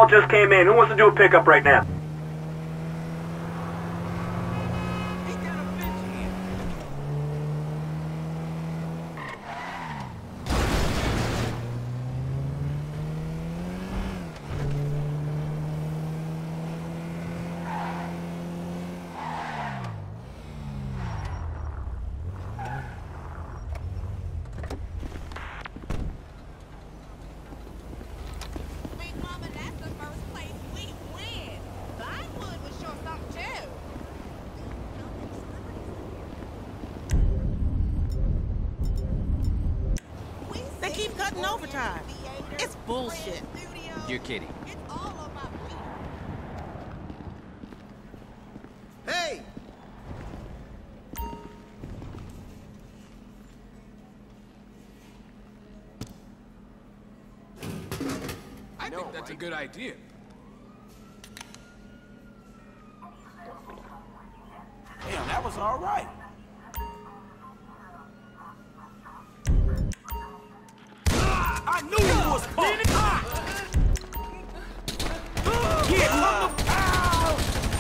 call just came in. Who wants to do a pickup right now? Overtime. It's bullshit. You're kidding. Hey! I think that's a good idea. Damn, that was all right. I knew it was fun. Get on the pound!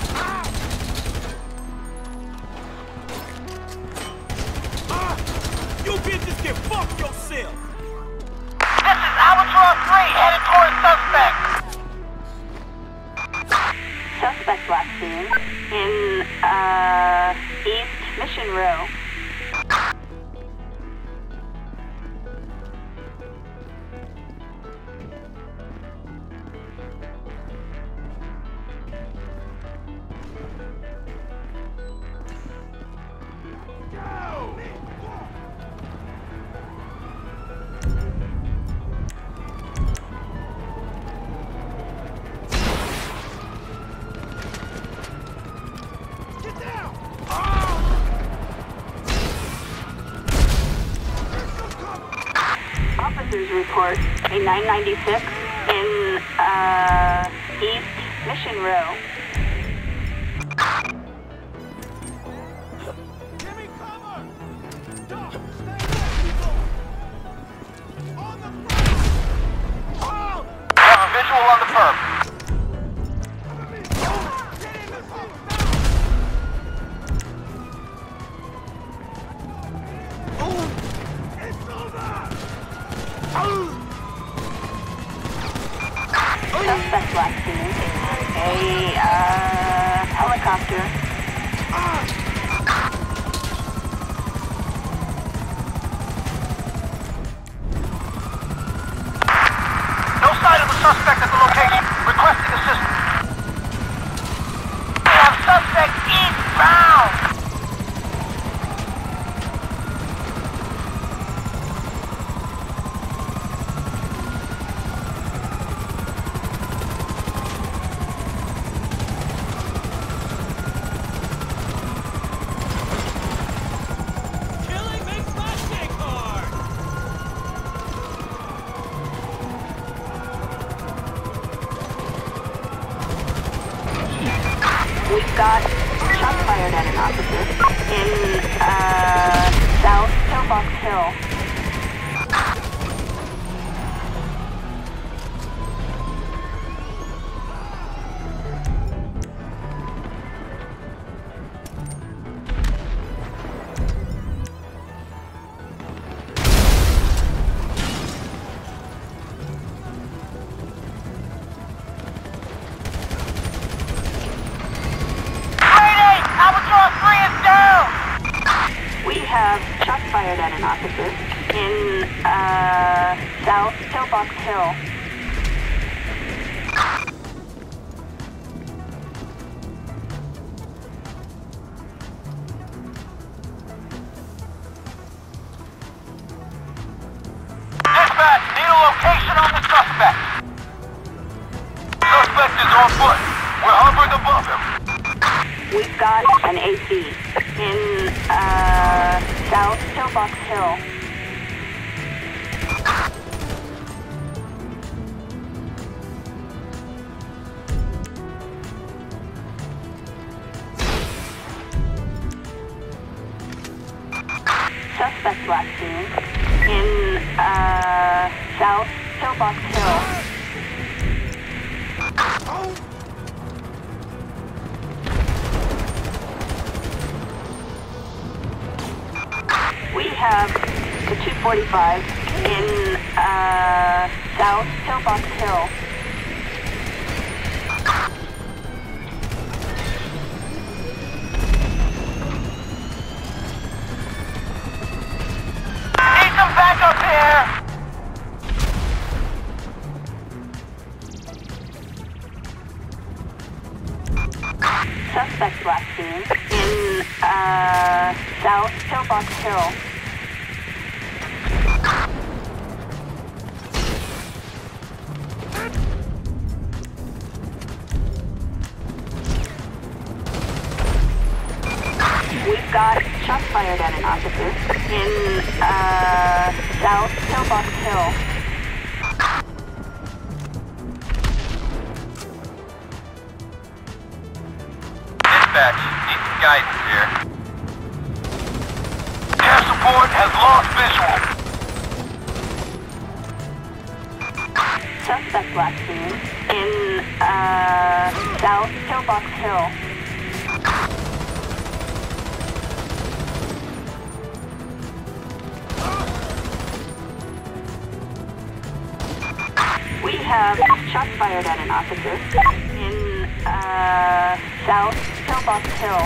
You bitches can fuck yourself. This is Albatross 3 headed towards suspect. Suspect last seen in, East Mission Row. Officers report a 996 in, East Mission Row. Give me cover! Stop! On the front! Oh! We have a visual on the perp. Suspect last seen a, helicopter. No sign of the suspect at the location. Requesting assistance. We have suspect eastbound. We've got shots fired at an officer in, South Pillbox Hill. We have shots fired at an officer in, South Pillbox Hill. Dispatch, need a location on the suspect. Suspect is on foot. We're hovering above him. We've got an AC in, South Pillbox Hill. Suspect last seen in, South Pillbox Hill. have the 245 in South Pillbox Hill. Need some backup here! Suspect last seen in South Pillbox Hill. We've got shots fired at an officer in South Pillbox Hill. Dispatch, need some guidance here. Air support has lost visual. Suspect last seen in South Pillbox Hill. We have shots fired at an officer in South Pillbox Hill.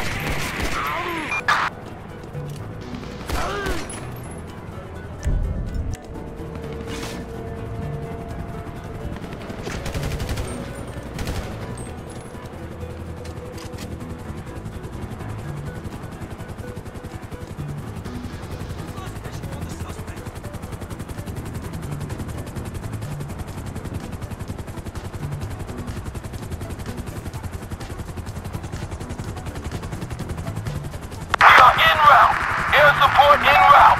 Air support en route.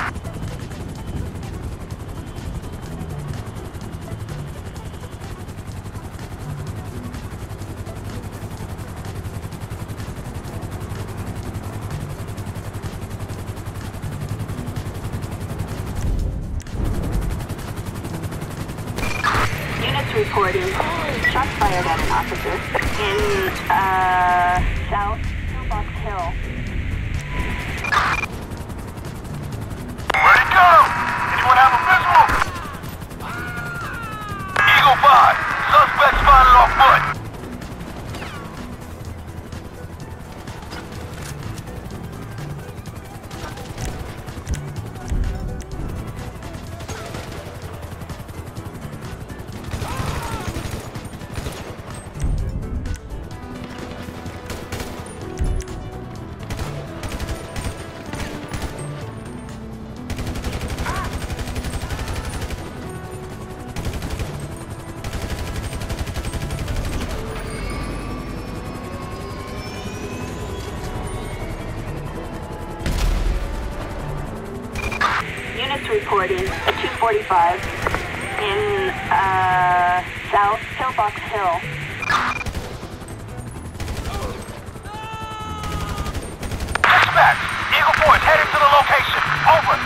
Units reporting shots fired at an officer in South Pillbox Hill. Where'd it go? Anyone have a visual? Eagle 5. Suspect spotted on foot. Units reporting a 245 in South Pillbox Hill. Dispatch. Eagle 4 is heading to the location. Over.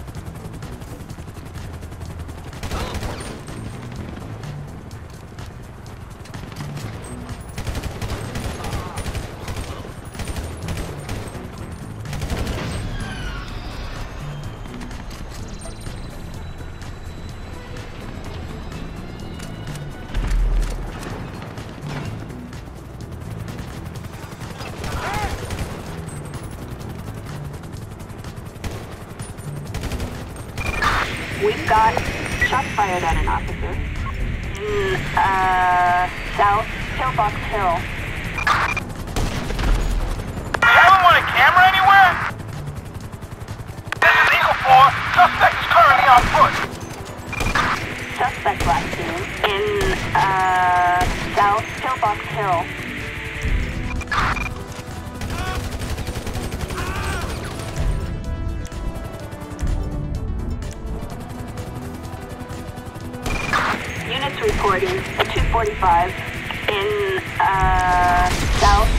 We've got shots fired at an officer in South Pillbox Hill. We haven't won a camera anywhere? This is Eagle 4. Suspect is currently on foot. Suspect last seen in South Pillbox Hill. Units reporting a 245 in South